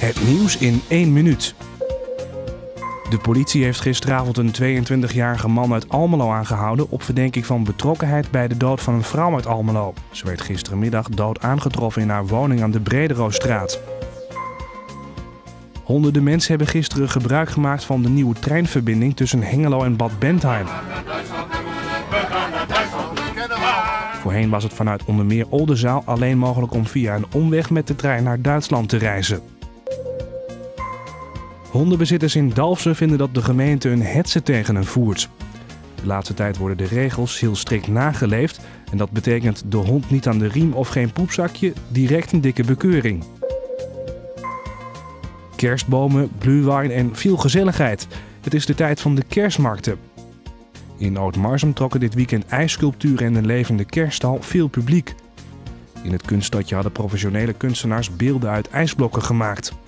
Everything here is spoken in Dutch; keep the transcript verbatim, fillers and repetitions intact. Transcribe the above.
Het nieuws in één minuut. De politie heeft gisteravond een tweeëntwintigjarige man uit Almelo aangehouden op verdenking van betrokkenheid bij de dood van een vrouw uit Almelo. Ze werd gisterenmiddag dood aangetroffen in haar woning aan de Brederostraat. Honderden mensen hebben gisteren gebruik gemaakt van de nieuwe treinverbinding tussen Hengelo en Bad Bentheim. Voorheen was het vanuit onder meer Oldenzaal alleen mogelijk om via een omweg met de trein naar Duitsland te reizen. Hondenbezitters in Dalfsen vinden dat de gemeente een hetze tegen hen voert. De laatste tijd worden de regels heel strikt nageleefd en dat betekent de hond niet aan de riem of geen poepzakje, direct een dikke bekeuring. Kerstbomen, glühwein en veel gezelligheid. Het is de tijd van de kerstmarkten. In Oud-Marsum trokken dit weekend ijssculpturen en een levende kerststal veel publiek. In het kunststadje hadden professionele kunstenaars beelden uit ijsblokken gemaakt.